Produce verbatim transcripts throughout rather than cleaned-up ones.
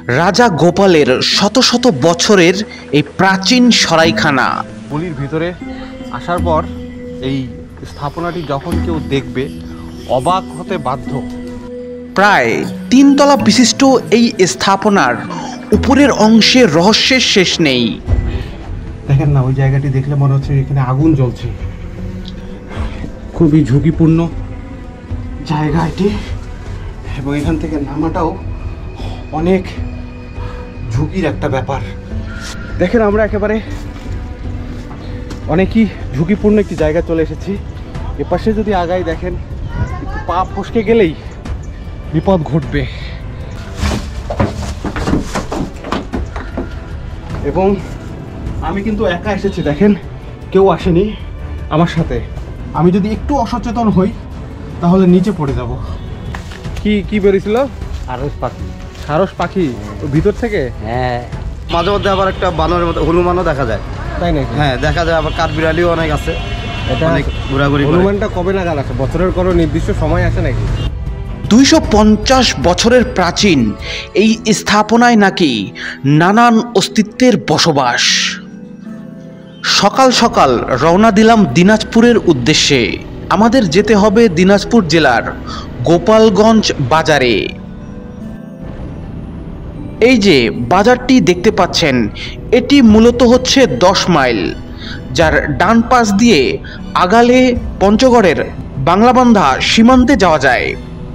রাজা গোপালের শত শত বছরের এই প্রাচীন সরাইখানা। গলির ভিতরে আসার পর এই স্থাপনাটি যখন কেউ দেখবে অবাক হতে বাধ্য। প্রায় তিনতলা বিশিষ্ট এই স্থাপনার উপরের অংশে রহস্যের শেষ নেই। দেখেন না, ওই জায়গাটি দেখলে মনে হচ্ছে এখানে আগুন জ্বলছে। খুবই ঝুঁকিপূর্ণ জায়গা এটি, এবং এখান থেকে নামাটাও অনেক ঝুঁকির একটা ব্যাপার। দেখেন আমরা একেবারে অনেকই ঝুঁকিপূর্ণ একটি জায়গায় চলে এসেছি। এপাশে যদি আগাই দেখেন একটু পা ফসকে গেলেই বিপদ ঘটবে। এবং আমি কিন্তু একা এসেছি, দেখেন কেউ আসেনি আমার সাথে। আমি যদি একটু অসচেতন হই তাহলে নিচে পড়ে যাব। কি কি বেরিয়েছিল? সারস পাখি। সারস পাখি ভিতর থেকে? হ্যাঁ, মাঝে মধ্যে আবার একটা বানরের মতো হনুমানও দেখা যায়। তাই নাকি? হ্যাঁ দেখা যায়, আবার কাঠবিড়ালিও অনেক আছে। এটা অনেক ঘোরাঘুরি। হনুমানটা কবে নাগাদ আসে? বছরের কোনো নির্দিষ্ট সময় আছে নাকি? দুইশো পঞ্চাশ বছরের প্রাচীন এই স্থাপনায় নাকি নানান অস্তিত্বের বসবাস। সকাল সকাল রওনা দিলাম দিনাজপুরের উদ্দেশ্যে। আমাদের যেতে হবে দিনাজপুর জেলার গোপালগঞ্জ বাজারে। এই যে বাজারটি দেখতে পাচ্ছেন, এটি মূলত হচ্ছে দশ মাইল, যার ডান পাশ দিয়ে আগালে পঞ্চগড়ের বাংলাবান্ধা সীমান্তে যাওয়া যায়।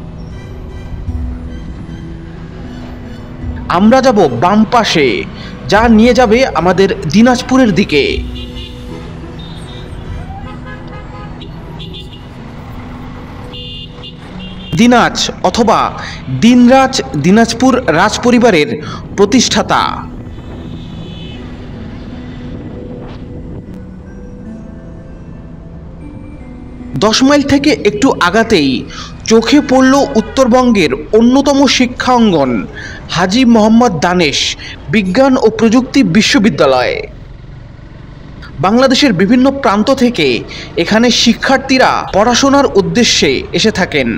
আমরা যাব বাম পাশে, যা নিয়ে যাবে আমাদের দিনাজপুরের দিকে। দিনাজ অথবা দিনরাজ দিনাজপুর রাজ পরিবারের প্রতিষ্ঠাতা। দশ মাইল থেকে একটু আগাতেই চোখে পড়ল উত্তরবঙ্গের অন্যতম শিক্ষা অঙ্গন হাজী মোহাম্মদ দানেশ বিজ্ঞান ও প্রযুক্তি বিশ্ববিদ্যালয়। বাংলাদেশের বিভিন্ন প্রান্ত থেকে এখানে শিক্ষার্থীরা পড়াশোনার উদ্দেশ্যে এসে থাকেন।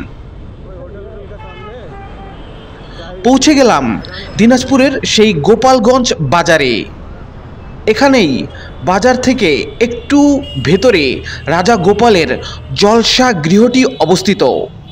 পৌঁছে গেলাম দিনাজপুরের সেই গোপালগঞ্জ বাজারে। এখানেই বাজার থেকে একটু ভেতরে রাজা গোপালের জলসা গৃহটি অবস্থিত।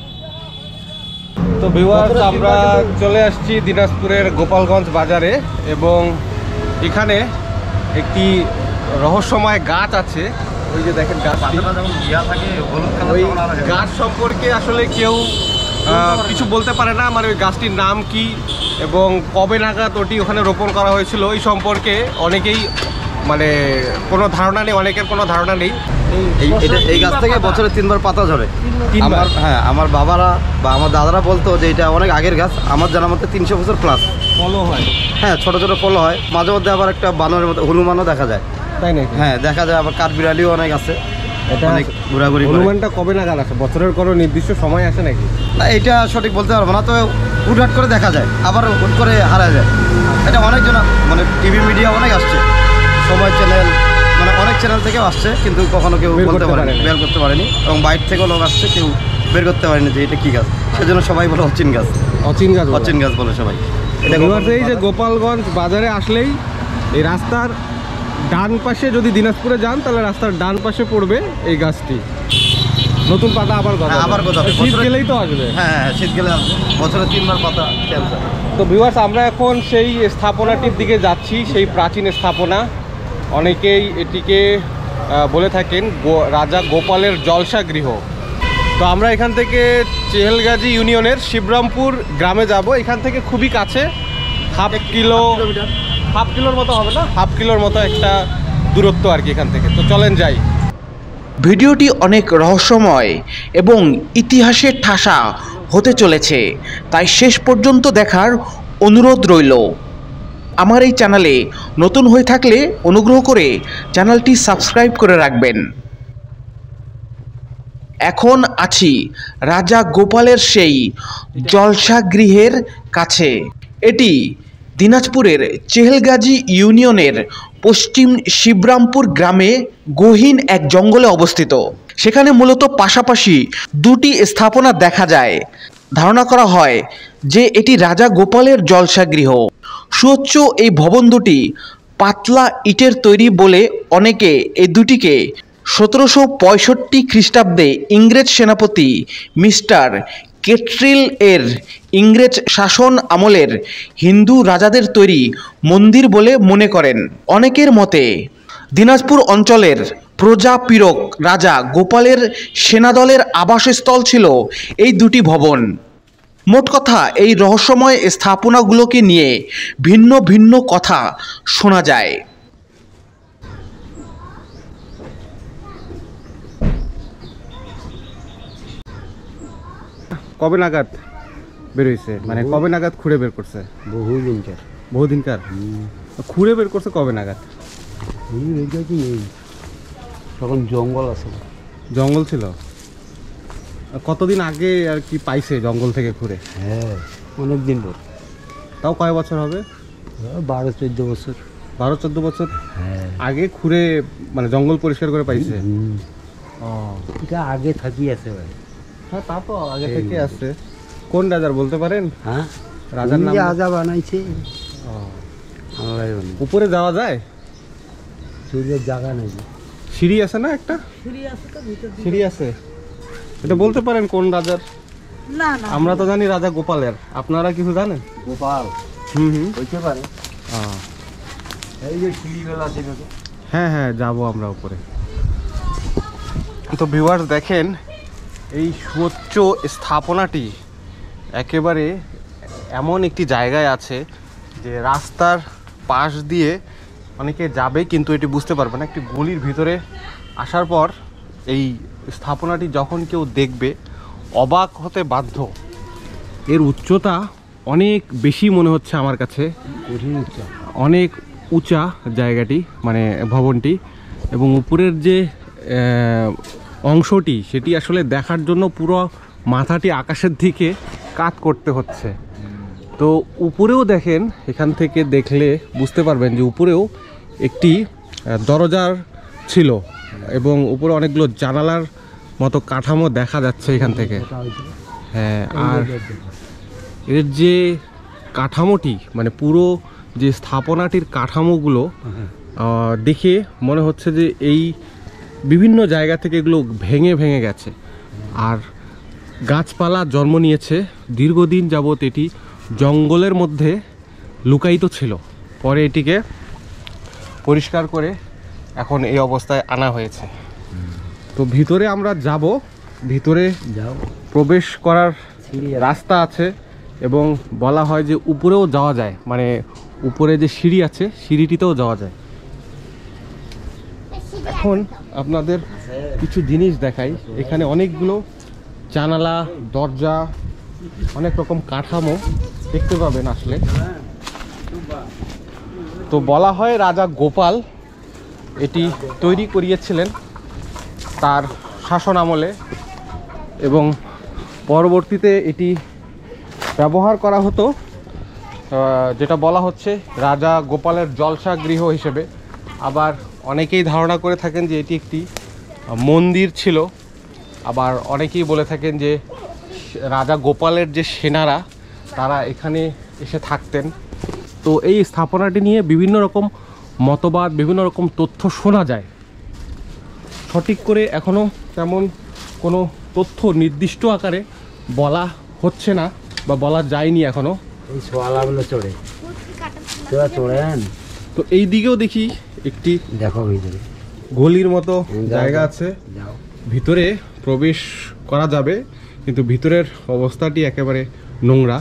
তো ভিউয়ার্স, আমরা চলে আসছি দিনাজপুরের গোপালগঞ্জ বাজারে, এবং এখানে একটি রহস্যময় গাছ আছে। ওই যে দেখেন গাছটি, ওই গাছ সম্পর্কে আসলে কেউ কিছু বলতে পারে না, মানে ওই গাছটির নাম কি এবং কবে নাগাদ ওটি ওখানে রোপণ করা হয়েছিল এই সম্পর্কে অনেকেই মানে কোনো ধারণা নেই, অনেকের কোনো ধারণা নেই। এই এই গাছ থেকে বছরে তিনবার পাতা ঝরে। তিনবার? হ্যাঁ, আমার বাবারা বা আমার দাদারা বলতো যে এটা অনেক আগের গাছ। আমার জানার মতে তিনশো বছর প্লাস ফলও হয়। হ্যাঁ, ছোট ছোট ফলও হয়। মাঝে মধ্যে আবার একটা বানরের মতো হনুমানও দেখা যায়। তাই নাকি? হ্যাঁ দেখা যায়, আবার কাঠবিড়ালিও অনেক আছে। এটা অনেক ঘোরাঘুরি। হনুমানটা কবে নাগাদ আসে? বছরের কোনো নির্দিষ্ট সময় আছে নাকি? না, এটা সঠিক বলতে পারবো না, তবে হুটহাট করে দেখা যায়, আবার হুট করে হারা যায়। এটা অনেকজন, মানে টিভি মিডিয়া অনেক আসছে, সময় চ্যানেল, মানে অনেক চ্যানেল থেকেও আসছে, কিন্তু কখনো কেউ বলতে পারেনি, বের করতে পারেনি। এবং বাইরে থেকেও লোক আসছে, কেউ বের করতে পারেনি যে এটা কী গাছ। সেজন্য সবাই বলে অচিন গাছ। অচিন গাছ? অচিন গাছ বলে সবাই। এটা এই যে গোপালগঞ্জ বাজারে আসলেই এই রাস্তার ডান পাশে যদি দিনাজপুরে যান তাহলে রাস্তার ডান পাশে পড়বে এই গাছটি। নতুন পাতা আবার গজাবে। আবার গজাবে, শীত গেলেই তো আসবে। হ্যাঁ শীত গেলে আসবে, বছরে তিনবার পাতা চেঞ্জ হয়। তো ভিউয়ার্স, আমরা এখন সেই স্থাপনাটির দিকে যাচ্ছি, সেই প্রাচীন স্থাপনা। অনেকেই এটিকে বলে থাকেন রাজা গোপালের জলসা গৃহ। তো আমরা এখান থেকে চেহেলগাজী ইউনিয়নের শিবরামপুর গ্রামে যাব। এখান থেকে খুবই কাছে, হাফ কিলো হাফ কিলোর মতো হবে না, হাফ কিলোর মতো একটা দূরত্ব আর কি এখান থেকে। তো চলেন যাই। ভিডিওটি অনেক রহস্যময় এবং ইতিহাসের ঠাসা হতে চলেছে, তাই শেষ পর্যন্ত দেখার অনুরোধ রইল। আমার এই চ্যানেলে নতুন হয়ে থাকলে অনুগ্রহ করে চ্যানেলটি সাবস্ক্রাইব করে রাখবেন। এখন আছি রাজা গোপালের সেই জলসা গৃহের কাছে। এটি দিনাজপুরের চেহেলগাজী ইউনিয়নের পশ্চিম শিবরামপুর গ্রামে গহীন এক জঙ্গলে অবস্থিত। সেখানে মূলত পাশাপাশি দুটি স্থাপনা দেখা যায়। ধারণা করা হয় যে এটি রাজা গোপালের জলসা গৃহ। সুউচ্চ এই ভবন দুটি পাতলা ইটের তৈরি বলে অনেকে এই দুটিকে সতেরোশো পঁয়ষট্টি খ্রিস্টাব্দে ইংরেজ সেনাপতি মিস্টার কেট্রিল এর ইংরেজ শাসন আমলের হিন্দু রাজাদের তৈরি মন্দির বলে মনে করেন। অনেকের মতে দিনাজপুর অঞ্চলের প্রজাপীড়ক রাজা গোপালের সেনাদলের আবাসস্থল ছিল এই দুটি ভবন। মোট কথা এই রহস্যময় স্থাপনাগুলোকে নিয়ে ভিন্ন ভিন্ন কথা শোনা যায়। কবে নাগাদ বেরোইছে, মানে কবে নাগাদ খুঁড়ে বের করছে? বহু দিনকার বহুদিনকার। খুঁড়ে বের করছে কবে নাগাদ? তখন জঙ্গল আছে, জঙ্গল ছিল। কতদিন আগে আর কি পাইছে জঙ্গল থেকে খুঁড়ে? হ্যাঁ অনেক দিন পর। তাও কয় বছর হবে? বারো চোদ্দ বছর। বারো চোদ্দ বছর হ্যাঁ আগে খুঁড়ে মানে জঙ্গল পরিষ্কার করে পাইছে। ও এটা আগে থাকি আছে ভাই। হ্যাঁ তা তো আগে থেকে আছে। কোন রাজার বলতে পারেন? হ্যাঁ রাজার নাম? রাজা বানাইছে। ও আমরাই বানাই। উপরে যাওয়া যায়? সূর্যের জায়গা নেই। সিঁড়ি আছে না একটা? সিঁড়ি আছে। এটা বলতে পারেন কোন রাজার? না না আমরা তো জানি রাজা গোপালের, আপনারা কিছু জানেন? গোপাল হুম হুম হইতে পারে। ও এই যে সিঁড়িগুলো আছে না, হ্যাঁ হ্যাঁ যাবো আমরা উপরে। তো ভিউয়ার্স দেখেন এই সুউচ্চ স্থাপনাটি একেবারে এমন একটি জায়গায় আছে যে রাস্তার পাশ দিয়ে অনেকে যাবে কিন্তু এটি বুঝতে পারবে না। একটি গলির ভিতরে আসার পর এই স্থাপনাটি যখন কেউ দেখবে অবাক হতে বাধ্য। এর উচ্চতা অনেক বেশি মনে হচ্ছে আমার কাছে, কঠিন উচ্চা, অনেক উঁচা জায়গাটি মানে ভবনটি, এবং উপরের যে অংশটি সেটি আসলে দেখার জন্য পুরো মাথাটি আকাশের দিকে কাত করতে হচ্ছে। তো উপরেও দেখেন, এখান থেকে দেখলে বুঝতে পারবেন যে উপরেও একটি দরজার ছিল এবং উপরে অনেকগুলো জানালার মতো কাঠামো দেখা যাচ্ছে এখান থেকে। হ্যাঁ, আর এর যে কাঠামোটি মানে পুরো যে স্থাপনাটির কাঠামোগুলো দেখে মনে হচ্ছে যে এই বিভিন্ন জায়গা থেকে এগুলো ভেঙে ভেঙে গেছে আর গাছপালা জন্ম নিয়েছে। দীর্ঘদিন যাবৎ এটি জঙ্গলের মধ্যে লুকায়িত ছিল, পরে এটিকে পরিষ্কার করে এখন এই অবস্থায় আনা হয়েছে। তো ভিতরে আমরা যাব, ভিতরে যাও প্রবেশ করার রাস্তা আছে এবং বলা হয় যে উপরেও যাওয়া যায়, মানে উপরে যে সিঁড়ি আছে সিঁড়িটিতেও যাওয়া যায়। এখন আপনাদের কিছু জিনিস দেখাই। এখানে অনেকগুলো জানালা, দরজা, অনেক রকম কাঠামো দেখতে পাবেন আসলে। তো বলা হয় রাজা গোপাল এটি তৈরি করিয়েছিলেন তার শাসন আমলে এবং পরবর্তীতে এটি ব্যবহার করা হতো, যেটা বলা হচ্ছে রাজা গোপালের জলসা গৃহ হিসেবে। আবার অনেকেই ধারণা করে থাকেন যে এটি একটি মন্দির ছিল, আবার অনেকেই বলে থাকেন যে রাজা গোপালের যে সেনারা তারা এখানে এসে থাকতেন। তো এই স্থাপনাটি নিয়ে বিভিন্ন রকম মতবাদ, বিভিন্ন রকম তথ্য শোনা যায়। সঠিক করে এখনও তেমন কোনো তথ্য নির্দিষ্ট আকারে বলা হচ্ছে না বা বলা যায়নি এখনো। এই সোয়ালাগুলো চড়ে তোরা চড়েন। তো এই দিকেও দেখি একটি দেখো ভিতরে গলির মতো জায়গা আছে, যাও ভিতরে প্রবেশ করা যাবে কিন্তু ভিতরের অবস্থাটি একেবারে নোংরা।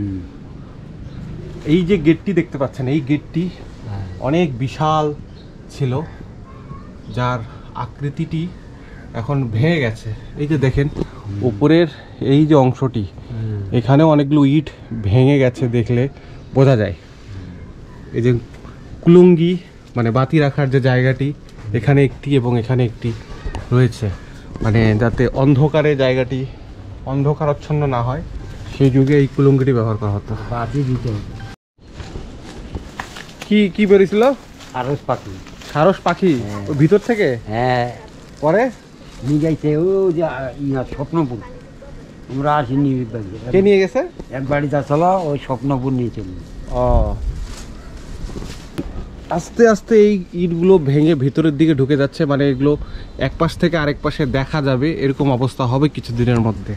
এই যে গেটটি দেখতে পাচ্ছেন, এই গেটটি অনেক বিশাল ছিল, যার আকৃতিটি এখন ভেঙে গেছে। এই যে দেখেন উপরের এই যে অংশটি, এখানে অনেকগুলো ইট ভেঙে গেছে, দেখলে বোঝা যায়। এই যে কুলুঙ্গি মানে বাতি রাখার যে জায়গাটি, এখানে একটি এবং এখানে একটি রয়েছে, মানে যাতে অন্ধকারে জায়গাটি অন্ধকারাচ্ছন্ন না হয় সেই যুগে এই কুলুঙ্গিটি ব্যবহার করা হতো। বাতি দিতে হবে। কি কি বেরিয়েছিল? সারস পাখি। সারস পাখি ওই ভিতর থেকে? হ্যাঁ, পরে নিয়ে যাইছে ও যে ইয়া স্বপ্নপুর। আমরা আসিনি, কে নিয়ে গেছে? এক বাড়ি তা চলা ওই স্বপ্নপুর নিয়ে চলি। ও আস্তে আস্তে এই ইটগুলো ভেঙে ভিতরের দিকে ঢুকে যাচ্ছে, মানে এগুলো এক পাশ থেকে আরেক পাশে দেখা যাবে এরকম অবস্থা হবে কিছুদিনের মধ্যে।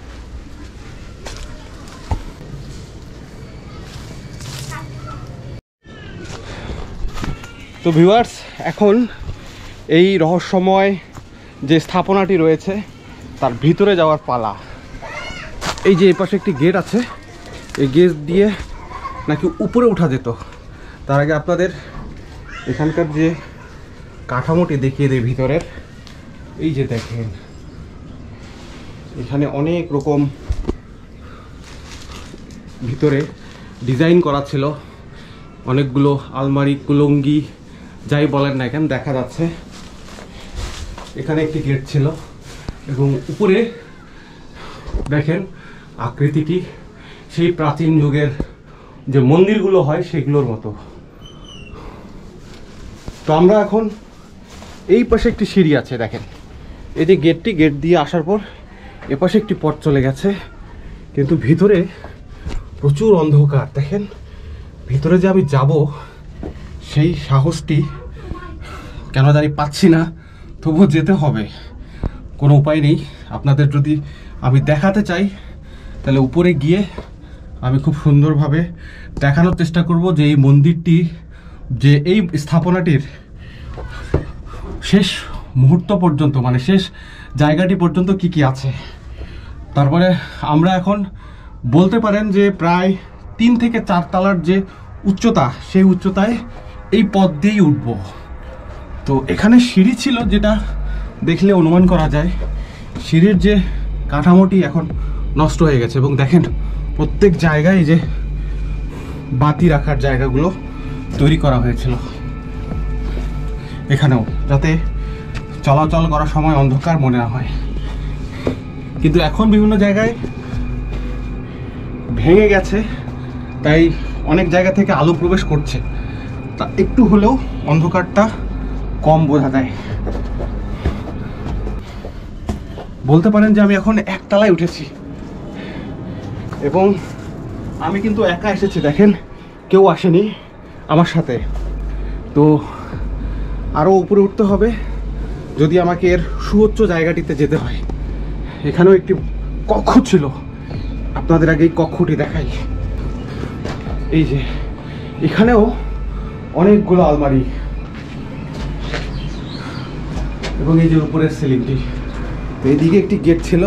তো ভিউয়ার্স, এখন এই রহস্যময় যে স্থাপনাটি রয়েছে তার ভিতরে যাওয়ার পালা। এই যে এই পাশে একটি গেট আছে, এই গেট দিয়ে নাকি উপরে ওঠা যেত। তার আগে আপনাদের এখানকার যে কাঠামোটি দেখিয়ে দেয় ভিতরের। এই যে দেখেন, এখানে অনেক রকম ভিতরে ডিজাইন করা ছিল, অনেকগুলো আলমারি, কুলঙ্গি, যাই বলেন না কেন দেখা যাচ্ছে। এখানে একটি গেট ছিল এবং উপরে দেখেন আকৃতিটি সেই প্রাচীন যুগের যে মন্দিরগুলো হয় সেগুলোর মতো। তো আমরা এখন এই পাশে একটি সিঁড়ি আছে দেখেন, এই যে গেটটি, গেট দিয়ে আসার পর এপাশে একটি পথ চলে গেছে, কিন্তু ভিতরে প্রচুর অন্ধকার। দেখেন ভিতরে যে আমি যাব সেই সাহসটি কেন জানি পাচ্ছি না, তবুও যেতে হবে, কোনো উপায় নেই। আপনাদের যদি আমি দেখাতে চাই তাহলে উপরে গিয়ে আমি খুব সুন্দরভাবে দেখানোর চেষ্টা করব যে এই মন্দিরটি, যে এই স্থাপনাটির শেষ মুহূর্ত পর্যন্ত, মানে শেষ জায়গাটি পর্যন্ত কি কি আছে। তারপরে আমরা এখন বলতে পারেন যে প্রায় তিন থেকে চার তলার যে উচ্চতা, সেই উচ্চতায় এই পথ দিয়েই উঠব। তো এখানে সিঁড়ি ছিল, যেটা দেখলে অনুমান করা যায় সিঁড়ির যে কাঠামোটি এখন নষ্ট হয়ে গেছে। এবং দেখেন প্রত্যেক জায়গায় যে বাতি রাখার জায়গাগুলো তৈরি করা হয়েছিল এখানেও, যাতে চলাচল করার সময় অন্ধকার মনে না হয়। কিন্তু এখন বিভিন্ন জায়গায় ভেঙে গেছে, তাই অনেক জায়গা থেকে আলো প্রবেশ করছে, তা একটু হলেও অন্ধকারটা কম বোঝা যায়। বলতে পারেন যে আমি এখন একতলায় উঠেছি এবং আমি কিন্তু একা এসেছি, দেখেন কেউ আসেনি আমার সাথে। তো আরও উপরে উঠতে হবে যদি আমাকে এর সুউচ্চ জায়গাটিতে যেতে হয়। এখানেও একটি কক্ষ ছিল, আপনাদের আগে এই কক্ষটি দেখাই। এই যে এখানেও অনেকগুলো আলমারি এবং এই যে উপরের সিলিংটি। তো এইদিকে একটি গেট ছিল,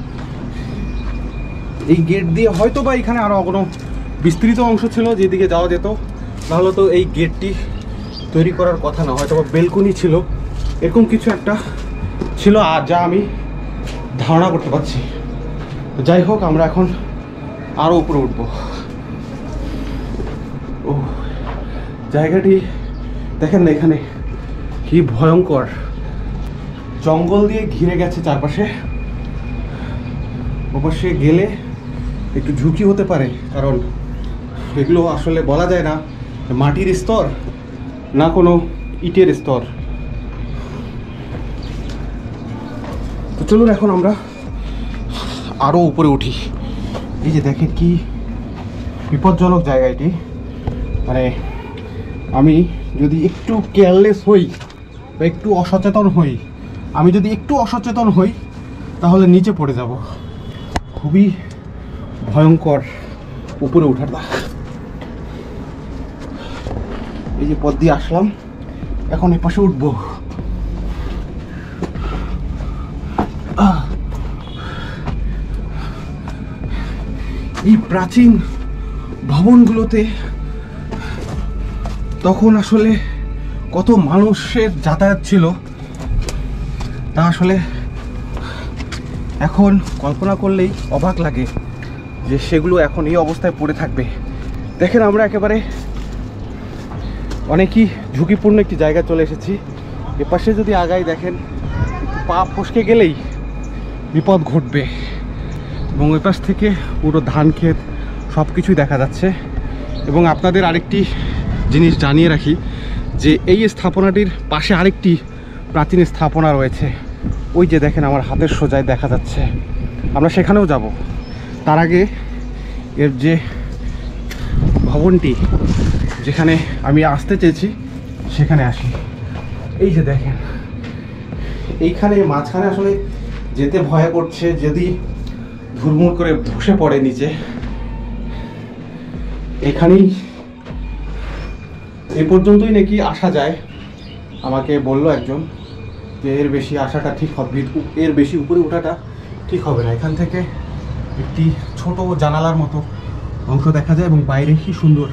এই গেট দিয়ে হয়তো বা এখানে আরো কোনো বিস্তৃত অংশ ছিল যেদিকে যাওয়া যেত, নাহলে তো এই গেটটি তৈরি করার কথা না, হয়তো বা বেলকনি ছিল, এরকম কিছু একটা ছিল, আর যা আমি ধারণা করতে পারছি। যাই হোক, আমরা এখন আরো উপরে উঠব। ও জায়গাটি দেখেন না, এখানে কি ভয়ঙ্কর, জঙ্গল দিয়ে ঘিরে গেছে চারপাশে। ওপাশে গেলে একটু ঝুঁকি হতে পারে, কারণ এগুলো আসলে বলা যায় না মাটির স্তর না কোনো ইটের স্তর। তো চলুন এখন আমরা আরো উপরে উঠি। এই যে দেখেন কি বিপজ্জনক জায়গা এটি, মানে আমি যদি একটু কেয়ারলেস হই বা একটু অসচেতন হই, আমি যদি একটু অসচেতন হই তাহলে নিচে পড়ে যাব। খুবই ভয়ঙ্কর উপরে ওঠার দা। এই যে পথ দিয়ে আসলাম, এখন এ পাশে উঠবো। এই প্রাচীন ভবনগুলোতে তখন আসলে কত মানুষের যাতায়াত ছিল তা আসলে এখন কল্পনা করলেই অবাক লাগে যে সেগুলো এখন এই অবস্থায় পড়ে থাকবে। দেখেন আমরা একেবারে অনেকই ঝুঁকিপূর্ণ একটি জায়গায় চলে এসেছি। এপাশে যদি আগাই দেখেন পা ফসকে গেলেই বিপদ ঘটবে, এবং ওই পাশ থেকে পুরো ধান ক্ষেত সব কিছুই দেখা যাচ্ছে। এবং আপনাদের আরেকটি জিনিস জানিয়ে রাখি যে এই স্থাপনাটির পাশে আরেকটি প্রাচীন স্থাপনা রয়েছে, ওই যে দেখেন আমার হাতের সোজায় দেখা যাচ্ছে, আমরা সেখানেও যাব। তার আগে এর যে ভবনটি যেখানে আমি আসতে চেয়েছি সেখানে আসি। এই যে দেখেন, এইখানে মাঝখানে আসলে যেতে ভয় করছে, যদি ধুরমুর করে ধসে পড়ে নিচে। এখানেই এ পর্যন্তই নাকি আসা যায়, আমাকে বলল একজন, যে এর বেশি আসাটা ঠিক হবে, এর বেশি উপরে ওঠাটা ঠিক হবে না। এখান থেকে একটি ছোট জানালার মতো অংশ দেখা যায় এবং বাইরে কি সুন্দর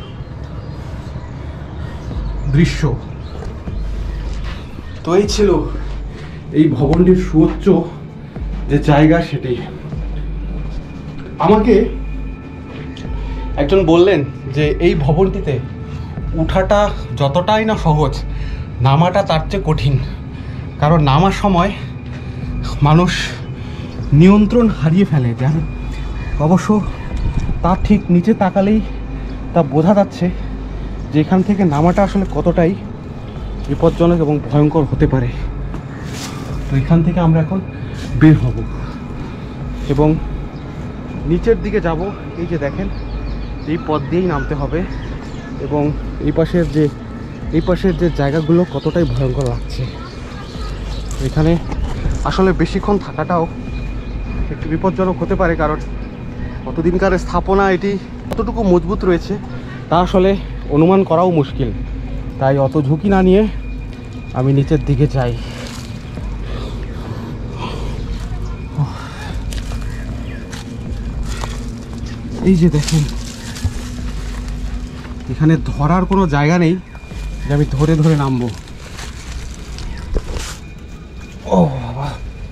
দৃশ্য। তো এই ছিল এই ভবনটির সুউচ্চ যে জায়গা সেটি। আমাকে একজন বললেন যে এই ভবনটিতে উঠাটা যতটাই না সহজ, নামাটা তার চেয়ে কঠিন। কারণ নামার সময় মানুষ নিয়ন্ত্রণ হারিয়ে ফেলে, যার অবশ্য তার ঠিক নিচে তাকালেই তা বোঝা যাচ্ছে যে এখান থেকে নামাটা আসলে কতটাই বিপজ্জনক এবং ভয়ঙ্কর হতে পারে। তো এখান থেকে আমরা এখন বের হব এবং নিচের দিকে যাব। এই যে দেখেন, এই পথ দিয়েই নামতে হবে এবং এই পাশের যে এই পাশের যে জায়গাগুলো কতটাই ভয়ঙ্কর লাগছে। এখানে আসলে বেশিক্ষণ থাকাটাও একটু বিপজ্জনক হতে পারে, কারণ কতদিনকার স্থাপনা, এটি কতটুকু মজবুত রয়েছে তা আসলে অনুমান করাও মুশকিল। তাই অত ঝুঁকি না নিয়ে আমি নিচের দিকে যাই। এই যে দেখেন, এখানে ধরার কোনো জায়গা নেই যে আমি ধরে ধরে নামবো। ও বাবা,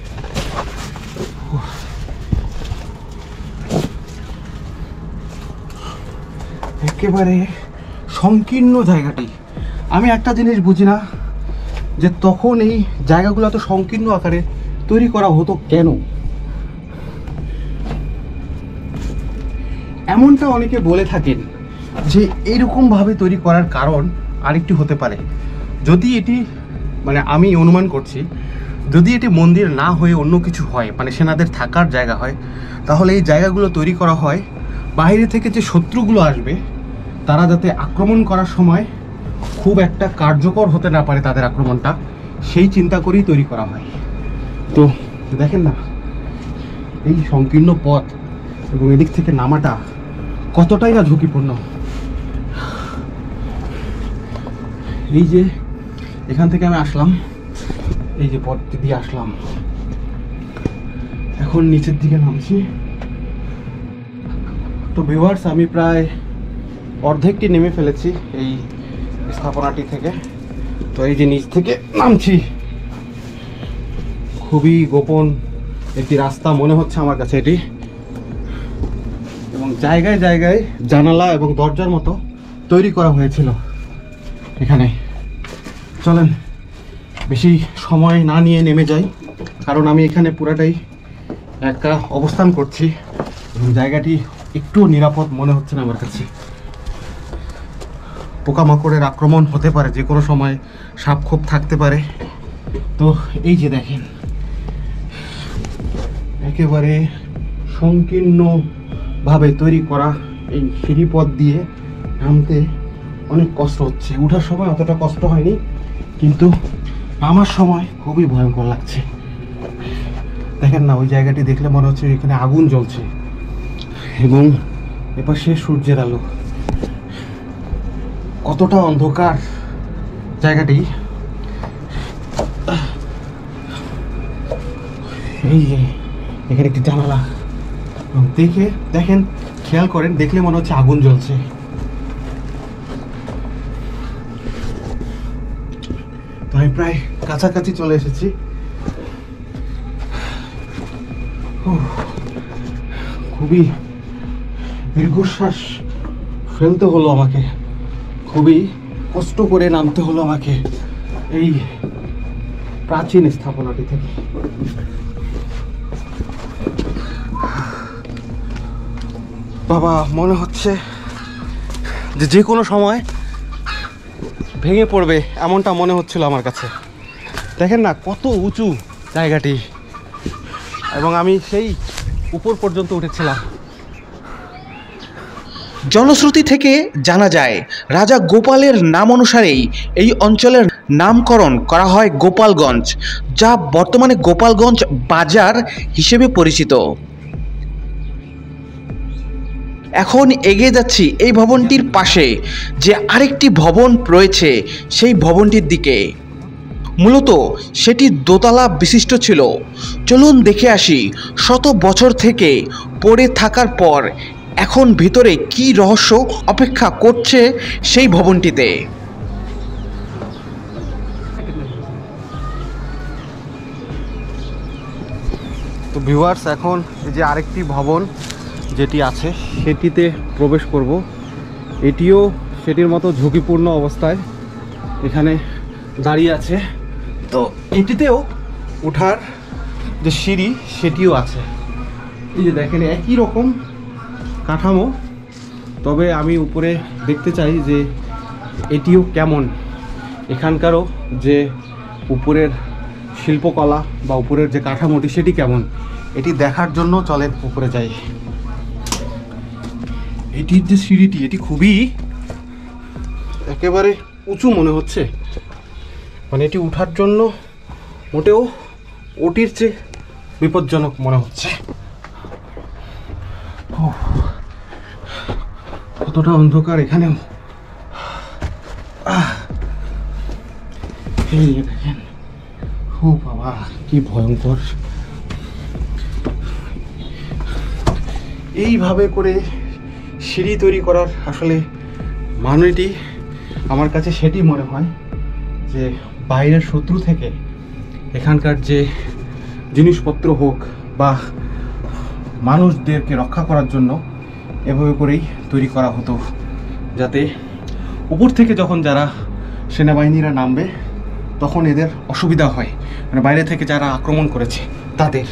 একেবারে সংকীর্ণ জায়গাটি। আমি একটা জিনিস বুঝি না, যে তখন এই জায়গাগুলো এত সংকীর্ণ আকারে তৈরি করা হতো কেন। এমনটা অনেকে বলে থাকেন যে এইরকমভাবে তৈরি করার কারণ আরেকটি হতে পারে, যদি এটি, মানে আমি অনুমান করছি, যদি এটি মন্দির না হয়ে অন্য কিছু হয়, মানে সেনাদের থাকার জায়গা হয়, তাহলে এই জায়গাগুলো তৈরি করা হয় বাইরে থেকে যে শত্রুগুলো আসবে তারা যাতে আক্রমণ করার সময় খুব একটা কার্যকর হতে না পারে তাদের আক্রমণটা, সেই চিন্তা করেই তৈরি করা হয়। তো দেখেন না এই সংকীর্ণ পথ এবং এদিক থেকে নামাটা কতটাই না ঝুঁকিপূর্ণ। এই যে এখান থেকে আমি আসলাম, এই যে পথ দিয়ে আসলাম, এখন নিচের দিকে নামছি। তো ভিউয়ার্স, আমি প্রায় অর্ধেকটি নেমে ফেলেছি এই স্থাপনাটি থেকে। তো এই যে নিচ থেকে নামছি, খুবই গোপন একটি রাস্তা মনে হচ্ছে আমার কাছে এটি, এবং জায়গায় জায়গায় জানালা এবং দরজার মতো তৈরি করা হয়েছিল এখানে। চলেন বেশি সময় না নিয়ে নেমে যাই, কারণ আমি এখানে পুরাটাই একা অবস্থান করছি এবং জায়গাটি একটু নিরাপদ মনে হচ্ছে না আমার কাছে। পোকামাকড়ের আক্রমণ হতে পারে যে কোনো সময়, সাপ খোপ থাকতে পারে। তো এই যে দেখেন, একেবারে সংকীর্ণভাবে তৈরি করা এই সিঁড়িপথ দিয়ে নামতে অনেক কষ্ট হচ্ছে। ওঠার সময় অতটা কষ্ট হয়নি, কিন্তু নামার সময় খুবই ভয়ঙ্কর লাগছে। দেখেন না, ওই জায়গাটি দেখলে মনে হচ্ছে এখানে আগুন জ্বলছে এবং এপাশে সূর্যের আলো। কতটা অন্ধকার জায়গাটি। এই যে এখানে একটি জানালা, দেখে দেখেন, খেয়াল করেন, দেখলে মনে হচ্ছে আগুন জ্বলছে। তো আমি প্রায় কাছাকাছি চলে এসেছি। খুবই দীর্ঘশ্বাস ফেলতে হলো আমাকে, খুবই কষ্ট করে নামতে হলো আমাকে এই প্রাচীন স্থাপনাটি থেকে। বাবা, মনে হচ্ছে যে যে কোনো সময় ভেঙে পড়বে, এমনটা মনে হচ্ছিল আমার কাছে। দেখেন না কত উঁচু জায়গাটি, এবং আমি সেই উপর পর্যন্ত উঠেছিলাম। জনশ্রুতি থেকে জানা যায় রাজা গোপালের নাম অনুসারেই এই অঞ্চলের নামকরণ করা হয় গোপালগঞ্জ, যা বর্তমানে গোপালগঞ্জ বাজার হিসেবে পরিচিত। এখন এগিয়ে যাচ্ছি এই ভবনটির পাশে যে আরেকটি ভবন রয়েছে সেই ভবনটির দিকে। মূলত সেটি দোতলা বিশিষ্ট ছিল। চলুন দেখে আসি শত বছর থেকে পড়ে থাকার পর এখন ভিতরে কি রহস্য অপেক্ষা করছে সেই ভবনটিতে। তো ভিউয়ার্স, এখন এই যে আরেকটি ভবন যেটি আছে সেটিতে প্রবেশ করব। এটিও সেটির মতো ঝুঁকিপূর্ণ অবস্থায় এখানে দাঁড়িয়ে আছে। তো এটিতেও ওঠার যে সিঁড়ি সেটিও আছে। এই যে দেখেন একই রকম কাঠামো, তবে আমি উপরে দেখতে চাই যে এটিও কেমন, এখানকারও যে উপরের শিল্পকলা বা উপরের যে কাঠামোটি সেটি কেমন, এটি দেখার জন্য চলেন উপরে যাই। এটির যে সিঁড়িটি এটি খুবই একেবারে উঁচু মনে হচ্ছে, মানে এটি উঠার জন্য মোটেও ওটির চেয়ে বিপজ্জনক মনে হচ্ছে। কতটা অন্ধকার এখানেও। এই দেখেন, ও বাবা কি ভয়ঙ্কর। এইভাবে করে সিঁড়ি তৈরি করার আসলে মানেটি আমার কাছে সেটি মনে হয় যে বাইরের শত্রু থেকে এখানকার যে জিনিসপত্র হোক বা মানুষদেরকে রক্ষা করার জন্য এভাবে করেই তৈরি করা হতো, যাতে উপর থেকে যখন যারা সেনাবাহিনীরা নামবে তখন এদের অসুবিধা হয়, মানে বাইরে থেকে যারা আক্রমণ করেছে তাদের।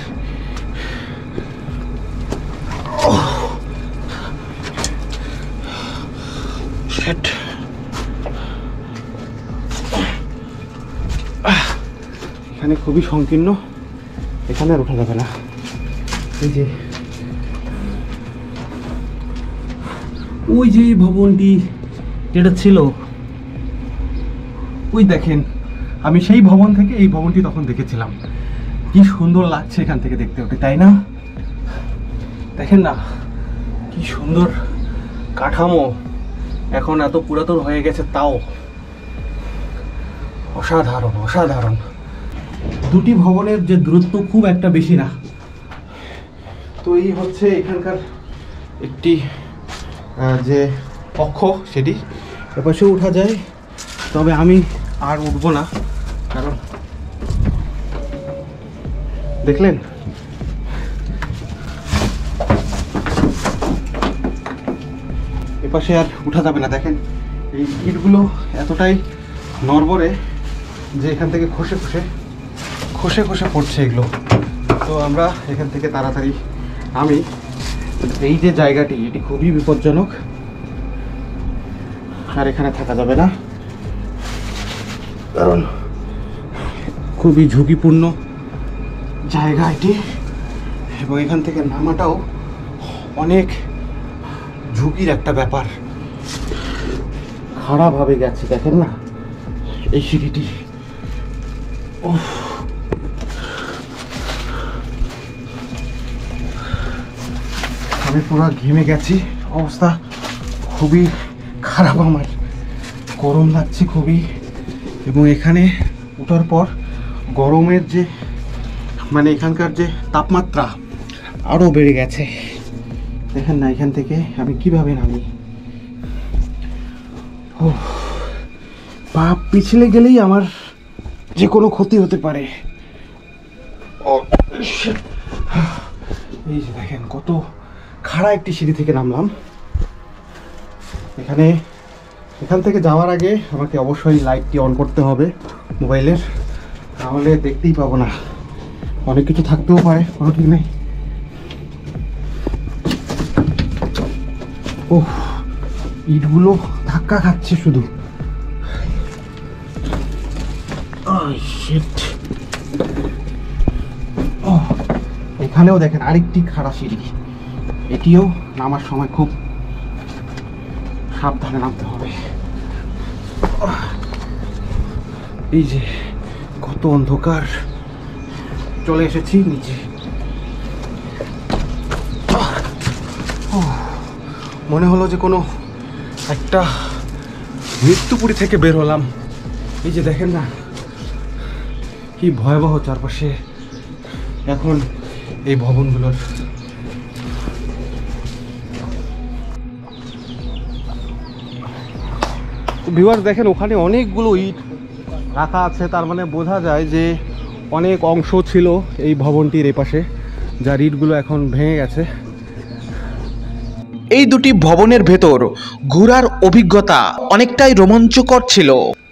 এখানে খুবই সংকীর্ণ, এখানে আর ওঠা যাবে না। এই যে ওই যে ভবনটি যেটা ছিল, ওই দেখেন, আমি সেই ভবন থেকে এই ভবনটি তখন দেখেছিলাম। কি সুন্দর লাগছে এখান থেকে দেখতে ওঠে, তাই না? দেখেন না কি সুন্দর কাঠামো, এখন এত পুরাতন হয়ে গেছে তাও অসাধারণ অসাধারণ। দুটি ভবনের যে দূরত্ব খুব একটা বেশি না। তো এই হচ্ছে এখানকার একটি যে কক্ষ, সেটি এপাশেও উঠা যায়, তবে আমি আর উঠবো না, কারণ দেখলেন এপাশে আর উঠা যাবে না। দেখেন এই ইটগুলো এতটাই নড়বড়ে যে এখান থেকে খসে খসে খসে খসে পড়ছে এগুলো। তো আমরা এখান থেকে তাড়াতাড়ি, আমি এই যে জায়গাটি এটি খুবই বিপজ্জনক, আর এখানে থাকা যাবে না, কারণ খুবই ঝুঁকিপূর্ণ জায়গা এটি, এবং এখান থেকে নামাটাও অনেক ঝুঁকির একটা ব্যাপার। খারাপভাবে গেছে, দেখেন না এই সিঁড়িটি। ও আমি পুরো ঘেমে গেছি, অবস্থা খুবই খারাপ, আমার গরম লাগছে খুবই। এবং এখানে ওঠার পর গরমের যে মানে এখানকার যে তাপমাত্রা আরও বেড়ে গেছে। দেখেন না এখান থেকে আমি কিভাবে নামি। ও পা পিছলে গেলেই আমার যে কোনো ক্ষতি হতে পারে। এই যে দেখেন কত খাড়া একটি সিঁড়ি থেকে নামলাম। এখানে এখান থেকে যাওয়ার আগে আমাকে অবশ্যই লাইটটি অন করতে হবে মোবাইলের, তাহলে দেখতেই পাবো না, অনেক কিছু থাকতেও পারে, কোনো ঠিক নেই। ও ইটগুলো ধাক্কা খাচ্ছে শুধু। ও এখানেও দেখেন আরেকটি খাড়া সিঁড়ি, এটিও নামার সময় খুব সাবধানে নামতে হবে। এই যে কত অন্ধকার, চলে এসেছি নিচে। মনে হলো যে কোনো একটা মৃত্যুপুরী থেকে বের হলাম। এই যে দেখেন না কি ভয়াবহ চারপাশে এখন এই ভবনগুলোর। ভিউয়ার্স দেখেন ওখানে অনেকগুলো ইট রাখা আছে, তার মানে বোঝা যায় যে অনেক অংশ ছিল এই ভবনটির এপাশে, যার ইটগুলো এখন ভেঙে গেছে। এই দুটি ভবনের ভেতর ঘোরার অভিজ্ঞতা অনেকটাই রোমাঞ্চকর ছিল।